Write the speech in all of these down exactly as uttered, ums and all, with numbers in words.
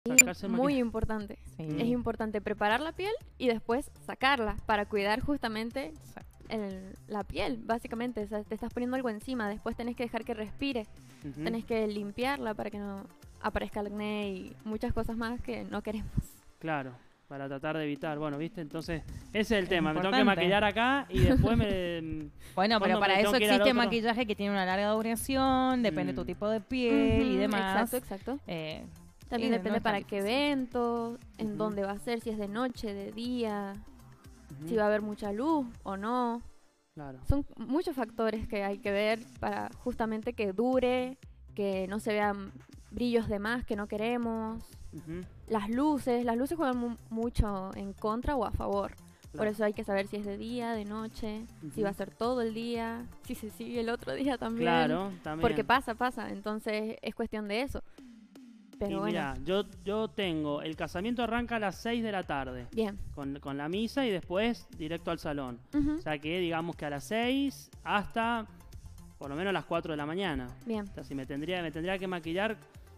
Sacarse el Muy maquillaje. importante. Sí. Es importante preparar la piel y después sacarla para cuidar justamente el- la piel, básicamente. O sea, te estás poniendo algo encima, después tenés que dejar que respire, Ujú. tenés que limpiarla para que no aparezca el acné y muchas cosas más que no queremos. Claro, para tratar de evitar. Bueno, ¿viste? Entonces, ese es el Es tema. Me tengo que importante. maquillar acá y después me... Bueno, ¿Cuándo pero para me tengo eso que ir al existe otro? maquillaje que tiene una larga duración, depende de tu Mm. tipo de piel y Ujú, demás. Exacto, exacto. Eh, También y depende no es tan para qué difícil. evento, en Ujú. dónde va a ser, si es de noche, de día, Ujú. si va a haber mucha luz o no. Claro. Son muchos factores que hay que ver para justamente que dure, que no se vean brillos de más que no queremos. Ujú. Las luces, las luces juegan mu- mucho en contra o a favor. Por Claro. eso hay que saber si es de día, de noche, si Ujú. va a ser todo el día, si se sigue el otro día también. Claro, también. Porque pasa, pasa. Entonces es cuestión de eso. Pero y bueno, mira, yo, yo tengo, el casamiento arranca a las seis de la tarde bien. con, con la misa y después directo al salón. Ujú, O sea que digamos que a las seis hasta por lo menos las cuatro de la mañana. bien. O sea, si me tendría, me tendría que maquillar,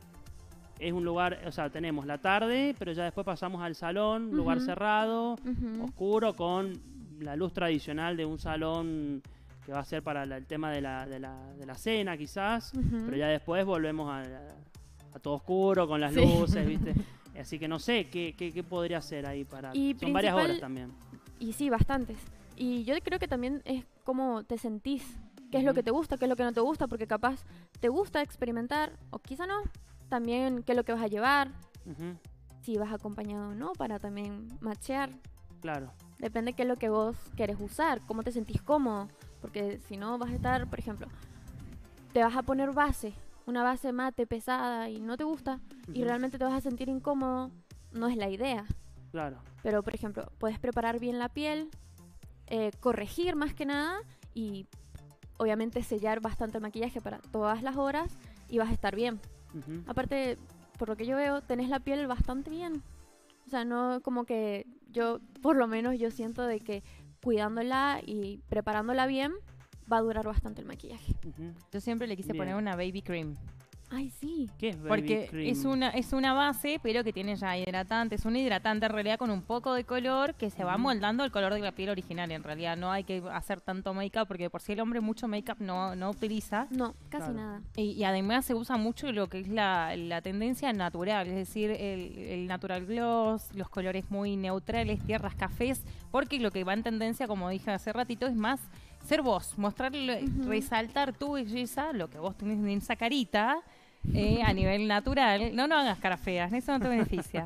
es un lugar, o sea, tenemos la tarde, pero ya después pasamos al salón, Ujú. lugar cerrado, Ujú. oscuro, con la luz tradicional de un salón que va a ser para la- el tema de la, de la, de la cena quizás, Ujú. pero ya después volvemos a, a todo oscuro, con las Sí. luces, ¿viste? Así que no sé, ¿qué, qué, qué podría hacer ahí para...? Y Son varias principal- horas también. Y sí, bastantes. Y yo creo que también es cómo te sentís, qué es lo Ujú. que te gusta, qué es lo que no te gusta, porque capaz te gusta experimentar, o quizá no. También qué es lo que vas a llevar, Ujú. si vas acompañado o no, para también machear. Claro, Depende qué es lo que vos querés usar, cómo te sentís cómodo. Porque si no vas a estar, por ejemplo, te vas a poner base, una base mate pesada y no te gusta, y Ujú. realmente te vas a sentir incómodo, no es la idea. claro. Pero, por ejemplo, puedes preparar bien la piel, eh, corregir más que nada y obviamente sellar bastante el maquillaje para todas las horas y vas a estar bien. Ujú. Aparte, por lo que yo veo, tenés la piel bastante bien. O sea, no como que yo, por lo menos yo siento de que cuidándola y preparándola bien, va a durar bastante el maquillaje. Ujú. Yo siempre le quise Bien. poner una baby cream. Ay, sí. ¿Qué es baby Porque cream? es una, es una base, pero que tiene ya hidratante. Es un hidratante en realidad con un poco de color que se va Ujú. moldando al color de la piel original. En realidad no hay que hacer tanto make-up porque por si el hombre mucho make-up no, no utiliza. No, casi Claro. nada. Y, y además se usa mucho lo que es la, la tendencia natural, es decir, el, el natural gloss, los colores muy neutrales, tierras cafés, porque lo que va en tendencia, como dije hace ratito, es más ser vos, mostrarle, Ujú. resaltar tu belleza, lo que vos tenés en esa carita, eh, a nivel natural. No, no hagas caras feas, eso no te beneficia.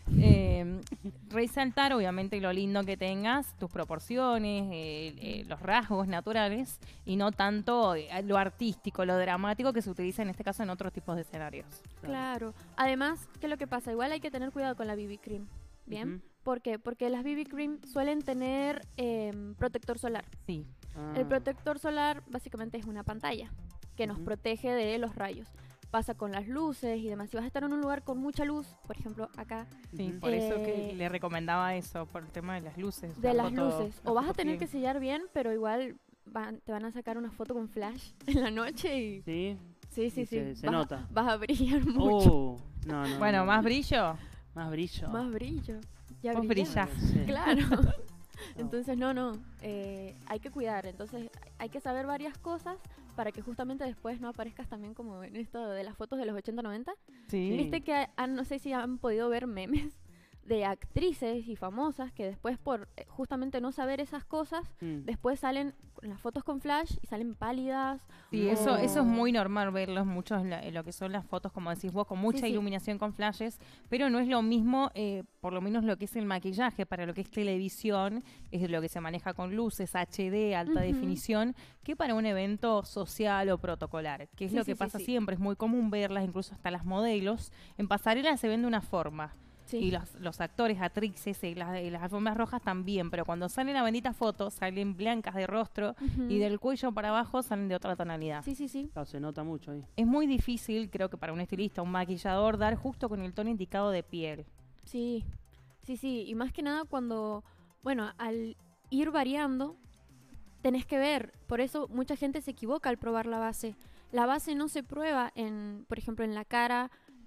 Eh, resaltar, obviamente, lo lindo que tengas, tus proporciones, eh, eh, los rasgos naturales, y no tanto eh, lo artístico, lo dramático que se utiliza en este caso en otros tipos de escenarios. Claro. Además, ¿qué es lo que pasa? Igual hay que tener cuidado con la B B cream. ¿Bien? Ujú. ¿Por qué? Porque las B B cream suelen tener em, protector solar. Sí. Ah. El protector solar básicamente es una pantalla que nos Ujú. protege de los rayos. Pasa con las luces y demás. Si vas a estar en un lugar con mucha luz, por ejemplo acá, Sí, Ujú. por eso que Eh, le recomendaba eso, por el tema de las luces. de la las foto- luces, la o vas a foto tener que bien. sellar bien, pero igual van- te van a sacar una foto con flash en la noche y Sí. sí, sí, Y sí, se- se vas, a- nota. vas a brillar mucho, Oh, no, no, Bueno, no, más no. brillo. Más brillo. más brillo. Ya Vos brillás. brillás. Sí. Claro. No. Entonces, no, no, eh, hay que cuidar. Entonces, hay que saber varias cosas para que justamente después no aparezcas también como en esto de las fotos de los ochenta noventa. Sí. Viste que han- no sé si han podido ver memes de actrices y famosas que después por eh, justamente no saber esas cosas, Mm. después salen con las fotos con flash y salen pálidas. Sí, o- eso, eso es muy normal verlos muchos en, la- en lo que son las fotos, como decís vos, con mucha Sí, sí. iluminación con flashes, pero no es lo mismo, eh, por lo menos lo que es el maquillaje, para lo que es televisión, es lo que se maneja con luces, H D, alta Ujú. definición, que para un evento social o protocolar, que es Sí, lo sí, que sí, pasa sí. siempre, es muy común verlas, incluso hasta las modelos, en pasarela se ven de una forma. Sí. Y los, los actores, actrices, y las, y las alfombras rojas también, pero cuando salen la bendita foto, salen blancas de rostro Ujú. y del cuello para abajo salen de otra tonalidad. Sí, sí, sí. Claro, se nota mucho ahí. Es muy difícil, creo que para un estilista, un maquillador, dar justo con el tono indicado de piel. Sí, sí, sí. Y más que nada cuando, bueno, al ir variando, tenés que ver. Por eso mucha gente se equivoca al probar la base. La base no se prueba en, por ejemplo, en la cara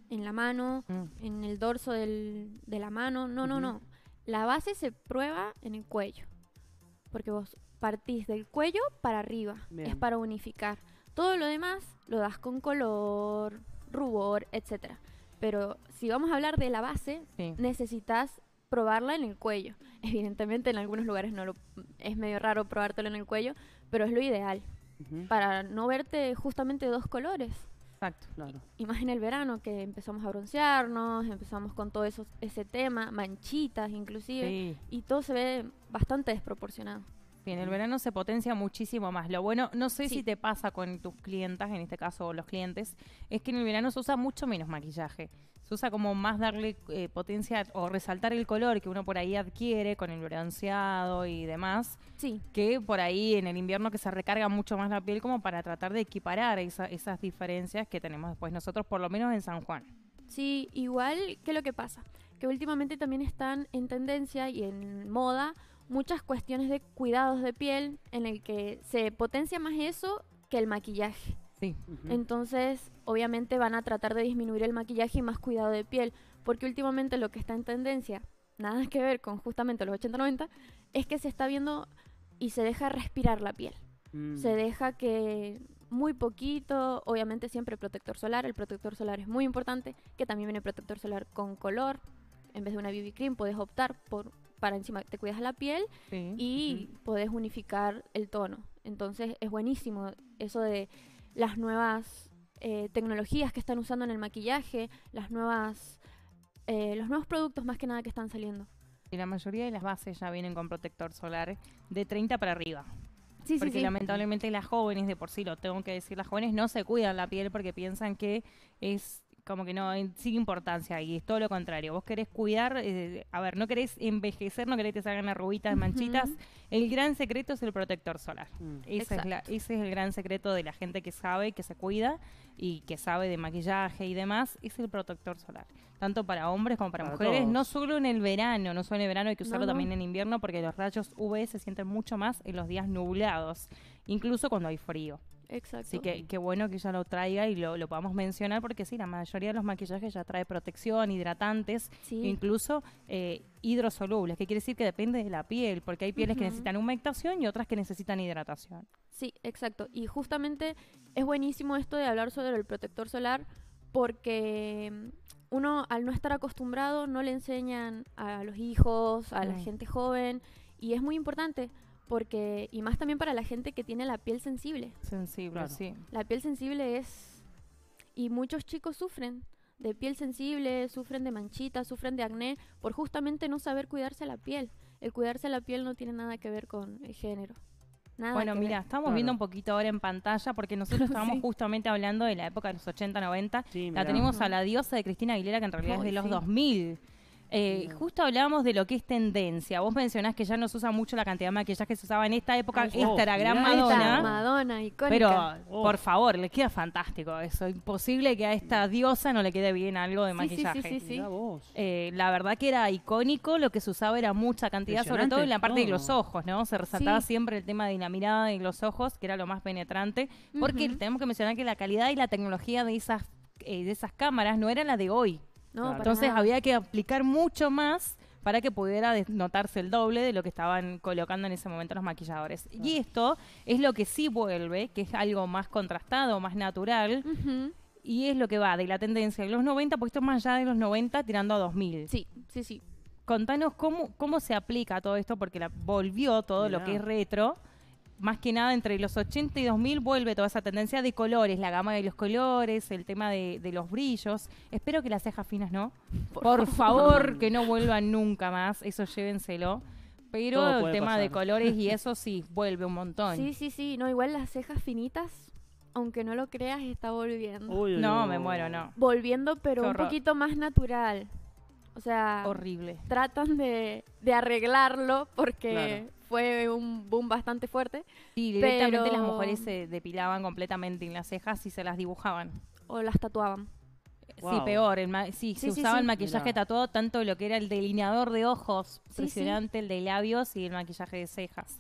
en la mano, Mm. en el dorso del, de la mano. No, no, Ujú. no. La base se prueba en el cuello. Porque vos partís del cuello para arriba. Bien. Es para unificar. Todo lo demás lo das con color, rubor, etcétera. Pero si vamos a hablar de la base, Sí. necesitas probarla en el cuello. Evidentemente en algunos lugares no lo, es medio raro probártelo en el cuello, pero es lo ideal. Ujú. Para no verte justamente dos colores. Exacto. Claro. Y más en el verano, que empezamos a broncearnos, empezamos con todo eso, ese tema, manchitas inclusive, Sí. y todo se ve bastante desproporcionado. Sí, en el verano se potencia muchísimo más. Lo bueno, no sé Sí. si te pasa con tus clientas, en este caso los clientes, es que en el verano se usa mucho menos maquillaje. Se usa como más darle eh, potencia o resaltar el color que uno por ahí adquiere con el bronceado y demás, Sí, que por ahí en el invierno que se recarga mucho más la piel como para tratar de equiparar esa- esas diferencias que tenemos después nosotros, por lo menos en San Juan. sí, igual que lo que pasa, que últimamente también están en tendencia y en moda muchas cuestiones de cuidados de piel en el que se potencia más eso que el maquillaje. Sí. Ujú. Entonces, obviamente van a tratar de disminuir el maquillaje y más cuidado de piel, porque últimamente lo que está en tendencia, nada que ver con justamente los ochenta noventa, es que se está viendo y se deja respirar la piel. Mm. Se deja que muy poquito, obviamente siempre protector solar, el protector solar es muy importante, que también viene protector solar con color, en vez de una B B cream puedes optar por para encima te cuidas la piel Sí. y podés unificar el tono. Entonces es buenísimo eso de las nuevas eh, tecnologías que están usando en el maquillaje, las nuevas eh, los nuevos productos más que nada que están saliendo. Y la mayoría de las bases ya vienen con protector solar de treinta para arriba. Sí, Porque sí, sí. lamentablemente las jóvenes, de por sí lo tengo que decir, las jóvenes no se cuidan la piel porque piensan que es como que no, en- sin importancia, y es todo lo contrario. Vos querés cuidar, eh, a ver, no querés envejecer, no querés que te salgan arruguitas, manchitas. Ujú. El gran secreto es el protector solar. Mm. Esa es la- Exacto. ese es el gran secreto de la gente que sabe, que se cuida y que sabe de maquillaje y demás, es el protector solar. Tanto para hombres como para, Para mujeres, todos. no solo en el verano, no solo en el verano, hay que No, usarlo no. también en invierno porque los rayos U V se sienten mucho más en los días nublados, incluso cuando hay frío. Exacto. Así que qué bueno que ella lo traiga y lo, lo podamos mencionar porque sí, la mayoría de los maquillajes ya trae protección, hidratantes, sí. incluso eh, hidrosolubles, que quiere decir que depende de la piel, porque hay pieles que Ujú. necesitan humectación y otras que necesitan hidratación. Sí, exacto. Y justamente es buenísimo esto de hablar sobre el protector solar porque mm, uno al no estar acostumbrado no le enseñan a los hijos, a la Mm. gente joven y es muy importante porque y más también para la gente que tiene la piel sensible. Sensible, Claro. sí. La piel sensible es y muchos chicos sufren de piel sensible, sufren de manchitas, sufren de acné por justamente no saber cuidarse la piel. El cuidarse la piel no tiene nada que ver con el género. Nada Bueno, que mira, ver. estamos Claro. viendo un poquito ahora en pantalla porque nosotros estábamos Sí. justamente hablando de la época de los ochenta, noventa. Sí, La mirá. tenemos a Ujú. la diosa de Cristina Aguilera, que en realidad es Ay, de los sí. dos mil. Eh, Mirá. justo hablábamos de lo que es tendencia. Vos mencionás que ya no se usa mucho la cantidad de maquillaje que se usaba en esta época. Ay, Esta oh, era gran mirá Esta, Madonna. Madonna, icónica. Pero, Oh. por favor, le queda fantástico eso. Imposible que a esta diosa no le quede bien algo de Sí, sí, sí, maquillaje. sí, sí. Mirá vos. Eh, la verdad que era icónico, lo que se usaba era mucha cantidad, sobre todo en la parte de los todo. ojos, ¿no? Se resaltaba Sí. siempre el tema de la mirada y los ojos, que era lo más penetrante, porque Ujú. tenemos que mencionar que la calidad y la tecnología de esas, eh, de esas cámaras no era la de hoy. No, Claro. para Entonces nada. había que aplicar mucho más para que pudiera des- notarse el doble de lo que estaban colocando en ese momento los maquilladores. Y esto es lo que sí vuelve, que es algo más contrastado, más natural, Ujú. y es lo que va de la tendencia de los noventa, puesto más allá de los noventa, tirando a dos mil. Sí, sí, sí. Contanos cómo, cómo se aplica todo esto, porque la, volvió todo lo Mirá. que es retro. Más que nada, entre los ochenta y dos mil vuelve toda esa tendencia de colores, la gama de los colores, el tema de, de los brillos. Espero que las cejas finas no. Por, favor, que no vuelvan nunca más. Eso llévenselo. Pero Todo el puede tema de pasar. colores y eso sí, vuelve un montón. Sí, sí, sí. No, igual las cejas finitas, aunque no lo creas, está volviendo. Uy, uy, No, uy. me muero, no. Volviendo, pero Qué un horror. poquito más natural. O sea, Horrible. tratan de, de arreglarlo porque Claro. fue un boom bastante fuerte. Sí, directamente Pero- las mujeres se depilaban completamente en las cejas y se las dibujaban. O las tatuaban. Sí, Wow. peor. El ma- sí, se Sí, sí, usaba sí. el maquillaje Mirá. tatuado, tanto lo que era el delineador de ojos, Sí, impresionante, el de labios y el maquillaje de cejas.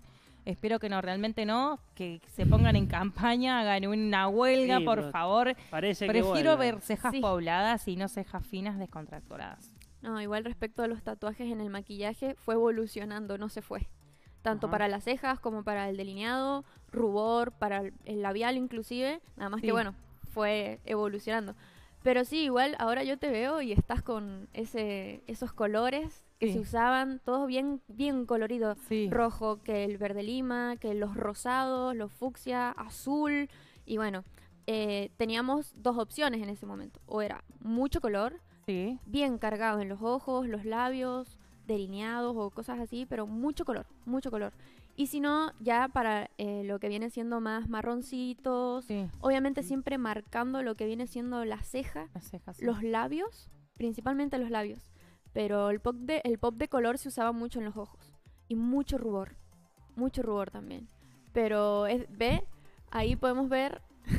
Espero que no, realmente no, que se pongan en campaña, hagan una huelga, Sí, por pero favor. Parece que Prefiero vuelve. ver cejas Sí. pobladas y no cejas finas descontracturadas. No, igual respecto a los tatuajes en el maquillaje, fue evolucionando, no se fue. Tanto Ajá. para las cejas como para el delineado, rubor, para el- el labial inclusive. Nada más Sí. que bueno, fue evolucionando. Pero sí, igual ahora yo te veo y estás con ese, esos colores que Sí. se usaban, todos bien, bien coloridos. Sí. Rojo, que el verde lima, que los rosados, los fucsia, azul. Y bueno, eh, teníamos dos opciones en ese momento. O era mucho color, Sí. bien cargado en los ojos, los labios, delineados o cosas así, pero mucho color, mucho color. Y si no, ya para eh, lo que viene siendo más marroncitos, Sí. obviamente siempre marcando lo que viene siendo la ceja, Las cejas. sí. los labios, principalmente los labios. Pero el pop de, el pop de color se usaba mucho en los ojos. Y mucho rubor, mucho rubor también. Pero es, ve, ahí podemos ver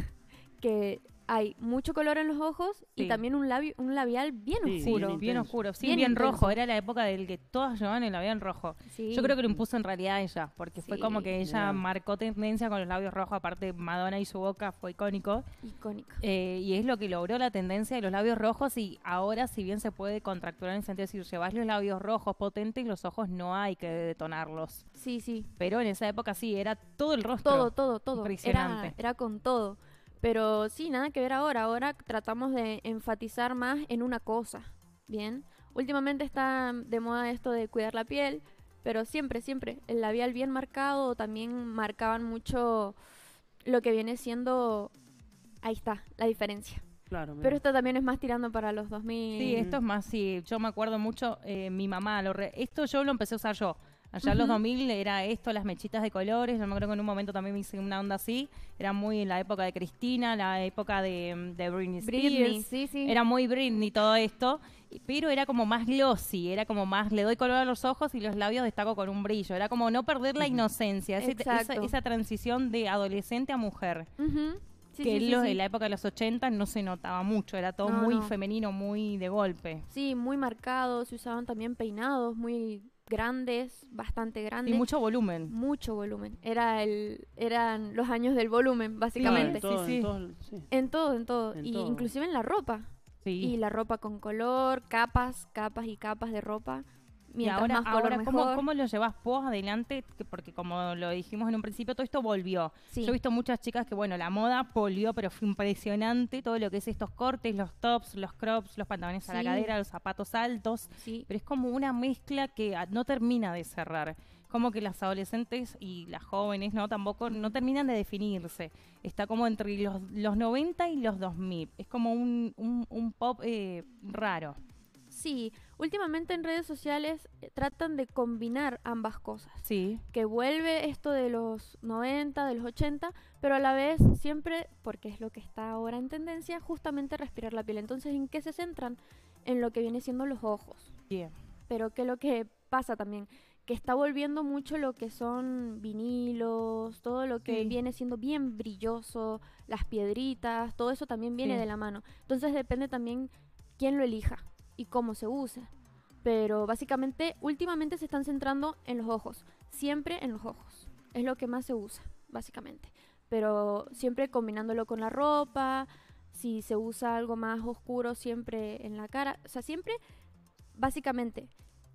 que hay mucho color en los ojos y Sí. también un, labio, un labial bien Sí, oscuro. bien Bien intenso. oscuro, sí, Bien bien, intenso. rojo. Era la época del que todas llevaban el labial rojo. Sí. Yo creo que lo impuso en realidad ella, porque fue Sí, como que ella mirá. marcó tendencia con los labios rojos. Aparte, Madonna y su boca fue icónico. icónica. Eh, y es lo que logró la tendencia de los labios rojos. Y ahora, si bien se puede contracturar en el sentido de decir, llevas los labios rojos potentes, los ojos no hay que detonarlos. Sí, sí. Pero en esa época sí, era todo el rostro. Todo, todo, todo. Impresionante. Era, era con todo. Pero sí, nada que ver ahora. Ahora tratamos de enfatizar más en una cosa. Bien. Últimamente está de moda esto de cuidar la piel. Pero siempre, siempre. El labial bien marcado. También marcaban mucho lo que viene siendo. Ahí está, la diferencia. Claro, Pero mira. esto también es más tirando para los dos mil. Sí, esto es más, sí, yo me acuerdo mucho, eh, mi mamá, lo re- esto yo lo empecé a usar yo. Allá en los Ujú. dos mil era esto, las mechitas de colores, yo me acuerdo que en un momento también me hice una onda así, era muy en la época de Cristina, la época de, de Britney Spears, Britney, sí, sí. era muy Britney todo esto, y- pero era como más glossy, era como más, le doy color a los ojos y los labios destaco con un brillo, era como no perder la Ujú. inocencia, ese- esa, Exacto. esa transición de adolescente a mujer. Ujú. Sí, que sí, en, sí, los- sí. en la época de los ochenta no se notaba mucho, era todo No, muy no. femenino, muy de golpe. Sí, muy marcados. Se usaban también peinados muy grandes, bastante Y grandes. mucho volumen. Mucho volumen. Era el, eran los años del volumen, Claro, básicamente. en todo, sí, en sí. todo, sí. En todo, en todo. En y todo. inclusive en la ropa. Sí. Y la ropa con color, capas, capas y capas de ropa. Y Mientras ahora, más color ahora ¿cómo, mejor. ¿cómo lo llevas vos adelante? Que- Porque como lo dijimos en un principio, todo esto volvió. Sí. Yo he visto muchas chicas que, bueno, la moda volvió, pero fue impresionante todo lo que es estos cortes, los tops, los crops, los pantalones a la Sí. cadera, los zapatos altos. Sí. Pero es como una mezcla que ah, no termina de cerrar. Como que las adolescentes y las jóvenes, ¿no? Tampoco no terminan de definirse. Está como entre los, los noventa y los dos mil. Es como un, un, un pop eh, raro. Sí, últimamente en redes sociales eh, tratan de combinar ambas cosas. Sí. Que vuelve esto de los noventa, de los ochenta, pero a la vez siempre, porque es lo que está ahora en tendencia, justamente respirar la piel. Entonces, ¿en qué se centran? En lo que viene siendo los ojos. Bien. Pero ¿qué es lo que pasa también? Que está volviendo mucho lo que son vinilos, todo lo que Sí. viene siendo bien brilloso, las piedritas, todo eso también viene Sí. de la mano. Entonces depende también quién lo elija y cómo se usa. Pero básicamente, últimamente se están centrando en los ojos, siempre en los ojos. Es lo que más se usa, básicamente. Pero siempre combinándolo con la ropa, si se usa algo más oscuro, siempre en la cara. O sea, siempre, básicamente,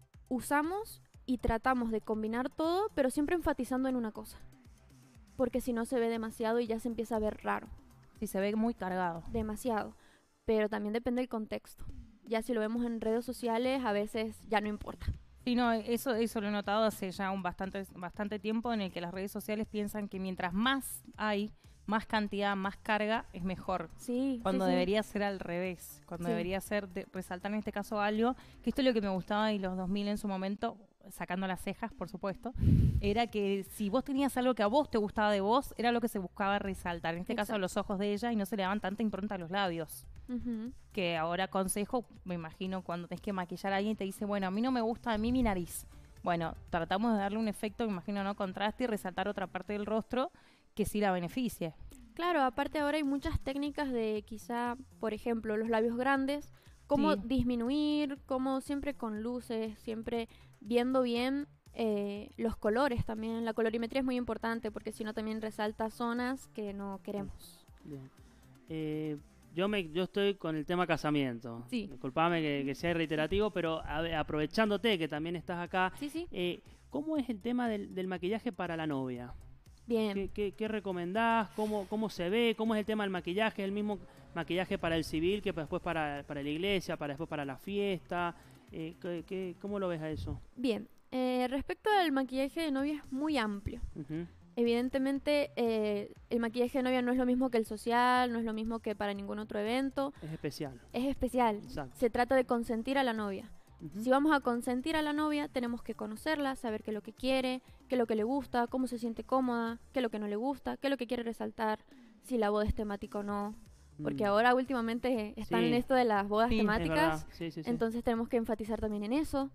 usamos y tratamos de combinar todo, pero siempre enfatizando en una cosa. Porque si no se ve demasiado y ya se empieza a ver raro. Sí, se ve muy cargado. Demasiado. Pero también depende del contexto. Ya si lo vemos en redes sociales, a veces ya no importa. Sí, no, eso, eso lo he notado hace ya un bastante, bastante tiempo en el que las redes sociales piensan que mientras más hay, más cantidad, más carga, es mejor. Sí. Cuando sí, sí. debería ser al revés. Cuando Sí. debería ser de- resaltar en este caso algo, que esto es lo que me gustaba de los dos mil en su momento, sacando las cejas, por supuesto, era que si vos tenías algo que a vos te gustaba de vos, era lo que se buscaba resaltar. En este caso, Exacto. los ojos de ella y no se le daban tanta impronta a los labios. Ujú. Que ahora consejo, me imagino, cuando tenés que maquillar a alguien y te dice, bueno, a mí no me gusta a mí mi nariz. Bueno, tratamos de darle un efecto, me imagino, ¿no? Contraste y resaltar otra parte del rostro que sí la beneficie. Claro, aparte ahora hay muchas técnicas de quizá, por ejemplo, los labios grandes, cómo Sí. disminuir, cómo siempre con luces, siempre viendo bien Eh, los colores también, la colorimetría es muy importante porque si no también resalta zonas que no queremos. Bien. Eh, yo me yo estoy con el tema casamiento. Sí. Disculpame que, que sea reiterativo, pero a ver, aprovechándote que también estás acá, Sí, sí. eh, ¿cómo es el tema del, del maquillaje para la novia? Bien. ¿Qué, qué, qué recomendás? ¿Cómo, ¿Cómo se ve? ¿Cómo es el tema del maquillaje? ¿El mismo maquillaje para el civil que después para, para la iglesia, para después para la fiesta? Eh, ¿qué, qué, ¿Cómo lo ves a eso? Bien. Eh, respecto al maquillaje de novia es muy amplio. Uh-huh. Evidentemente, eh, el maquillaje de novia no es lo mismo que el social, no es lo mismo que para ningún otro evento. Es especial. Es especial. Exacto. Se trata de consentir a la novia. Uh-huh. Si vamos a consentir a la novia, tenemos que conocerla, saber qué es lo que quiere, qué es lo que le gusta, cómo se siente cómoda, qué es lo que no le gusta, qué es lo que quiere resaltar, si la boda es temática o no. Porque Mm. ahora últimamente están Sí. en esto de las bodas Sí, es Es temáticas, verdad. Sí, sí, sí. entonces tenemos que enfatizar también en eso.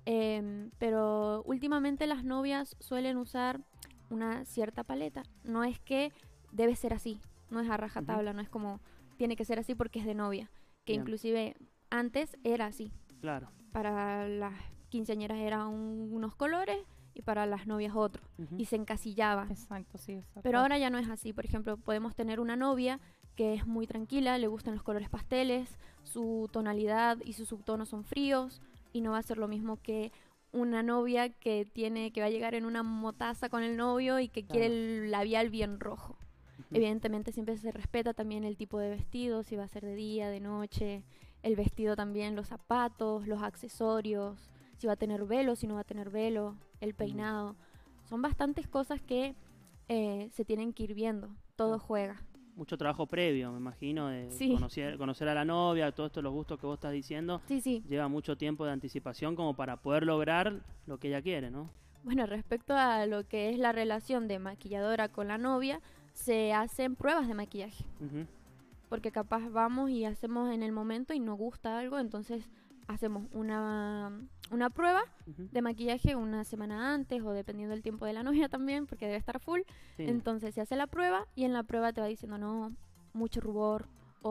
Em, pero últimamente las novias suelen usar una cierta paleta. No es que debe ser así, no es a rajatabla, no es como tiene que ser así porque es de novia. Que Bien. inclusive antes era así. Claro. Para las quinceañeras eran un- unos colores y para las novias otros. Ujú. Y se encasillaba. Exacto, sí. Exacto. Pero ahora ya no es así. Por ejemplo, podemos tener una novia que es muy tranquila, le gustan los colores pasteles, su tonalidad y sus subtonos son fríos y no va a ser lo mismo que una novia que tiene que va a llegar en una motaza con el novio y que quiere Claro. el labial bien rojo. Ujú. Evidentemente siempre se respeta también el tipo de vestido, si va a ser de día, de noche, el vestido también, los zapatos, los accesorios, si va a tener velo, si no va a tener velo, el peinado. Son bastantes cosas que eh, se tienen que ir viendo, todo Claro. juega. Mucho trabajo previo, me imagino, de Sí. conocer, conocer a la novia, todos estos los gustos que vos estás diciendo. Sí, sí. Lleva mucho tiempo de anticipación como para poder lograr lo que ella quiere, ¿no? Bueno, respecto a lo que es la relación de maquilladora con la novia, se hacen pruebas de maquillaje. Ujú. Porque capaz vamos y hacemos en el momento y nos gusta algo, entonces hacemos una, una prueba Ujú. de maquillaje una semana antes o dependiendo del tiempo de la novia también, porque debe estar full. Sí. Entonces se hace la prueba y en la prueba te va diciendo no, mucho rubor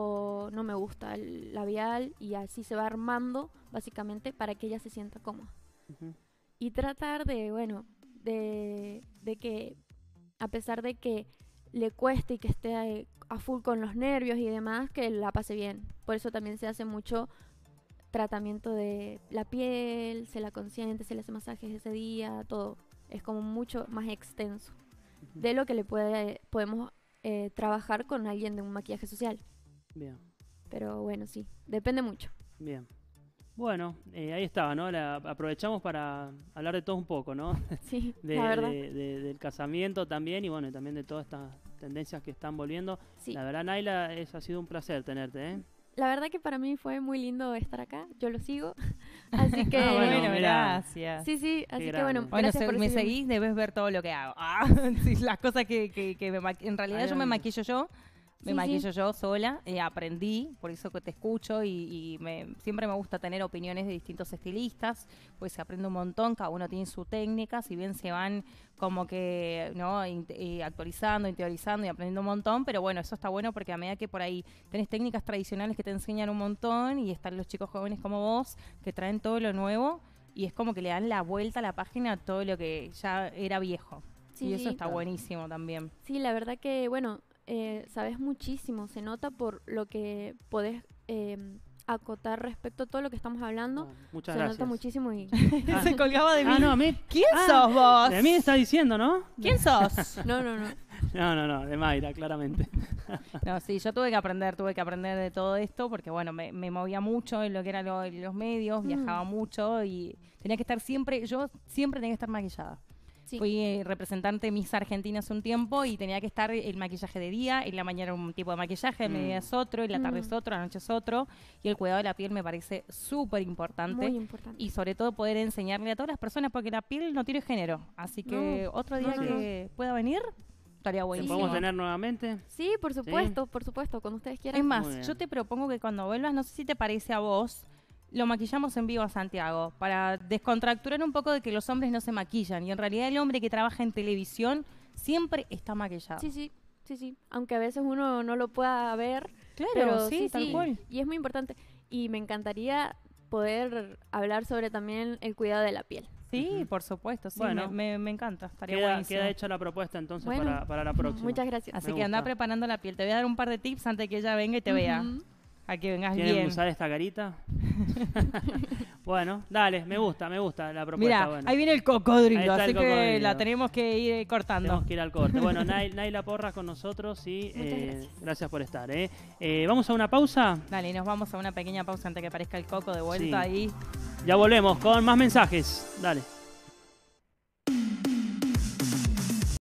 o no me gusta el labial y así se va armando básicamente para que ella se sienta cómoda. Ujú. Y tratar de, bueno, de, de que a pesar de que le cueste y que esté eh, a full con los nervios y demás, que la pase bien. Por eso también se hace mucho tratamiento de la piel, se la consiente, se le hace masajes ese día, todo. Es como mucho más extenso Ujú. de lo que le puede podemos eh, trabajar con alguien de un maquillaje social. Bien, Pero bueno, sí, depende mucho. bien. Bueno, eh, ahí estaba, ¿no? La, aprovechamos para hablar de todo un poco, ¿no? Sí, De, la verdad. de- de- del casamiento también y bueno, y también de todas estas tendencias que están volviendo. Sí. La verdad, Naila, es, ha sido un placer tenerte, ¿eh? La verdad que para mí fue muy lindo estar acá. Yo lo sigo. Así que Ah, bueno, Bueno, mirá. gracias. sí, sí, así que bueno, grande. Bueno, gracias si por me recibirme. seguís, debes ver todo lo que hago. Ah, sí, las cosas que, que, que me maqui- en realidad Ay, yo me ay. maquillo yo, me Sí, maquillo yo sola, eh, aprendí, por eso que te escucho y, y me, siempre me gusta tener opiniones de distintos estilistas, pues se aprende un montón, cada uno tiene su técnica, si bien se van como que no In- eh, actualizando, interiorizando y aprendiendo un montón, pero bueno, eso está bueno porque a medida que por ahí tenés técnicas tradicionales que te enseñan un montón y están los chicos jóvenes como vos que traen todo lo nuevo y es como que le dan la vuelta a la página a todo lo que ya era viejo. Sí, y eso sí. está Claro. buenísimo también. Sí, la verdad que, bueno, eh, sabes muchísimo. Se nota por lo que podés eh, acotar respecto a todo lo que estamos hablando. Ah, muchas Se gracias. nota muchísimo y... Ah. Se colgaba de mí. Ah, no, a mí. ¿Quién Ah, sos vos? De mí está diciendo, ¿no? ¿Quién sos? No, no, no. No, no, no, de Mayra, claramente. No, sí, yo tuve que aprender, tuve que aprender de todo esto porque, bueno, me, me movía mucho en lo que eran lo- los medios, Mm. viajaba mucho y tenía que estar siempre, yo siempre tenía que estar maquillada. Sí. Fui eh, representante Miss Argentina hace un tiempo y tenía que estar el maquillaje de día, en la mañana un tipo de maquillaje, en Mm. mediodía es otro, en la tarde Mm. es otro, a la noche es otro. Y el cuidado de la piel me parece súper importante. Muy importante. Y sobre todo poder enseñarle a todas las personas porque la piel no tiene género. Así que otro día no, no, que pueda venir, estaría ¿Te buenísimo. podemos tener nuevamente? Sí, por supuesto, por supuesto, cuando ustedes quieran. Es Muy más, bien. yo te propongo que cuando vuelvas, no sé si te parece a vos, lo maquillamos en vivo a Santiago para descontracturar un poco de que los hombres no se maquillan. Y en realidad el hombre que trabaja en televisión siempre está maquillado. Sí, sí, sí, sí. Aunque a veces uno no lo pueda ver, claro, pero sí, sí, tal sí. cual. Y es muy importante. Y me encantaría poder hablar sobre también el cuidado de la piel. Sí, Ujú. por supuesto, sí, Bueno. me, me- me encanta, estaría Queda, buenísimo. queda hecha la propuesta entonces Bueno, para, para la próxima. Muchas gracias. Así Me que anda gusta. preparando la piel. Te voy a dar un par de tips antes de que ella venga y te vea. Ujú. A que vengas ¿Tienen que bien. usar esta carita? Bueno, dale, me gusta, me gusta la propuesta. Mira, bueno. ahí viene el Ahí cocodrilo, está así el que cocodrilo. la tenemos que ir eh, cortando. Tenemos que ir al corte. Bueno, Nay- Naila Porras con nosotros, sí. Muchas eh, gracias. gracias por estar. ¿eh? Eh, Vamos a una pausa. Dale, nos vamos a una pequeña pausa antes que aparezca el coco de vuelta Sí. ahí. Ya volvemos con más mensajes. Dale.